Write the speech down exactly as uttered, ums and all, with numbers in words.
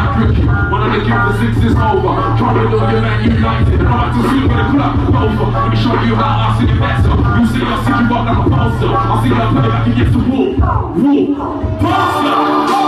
like cricket. When I give the six is over. Try to know your man united. I'm about to sleep with the club over. Let me show you how I see it better. You see I see you up like a poster. I see I play like against the wall. Wall. Poster.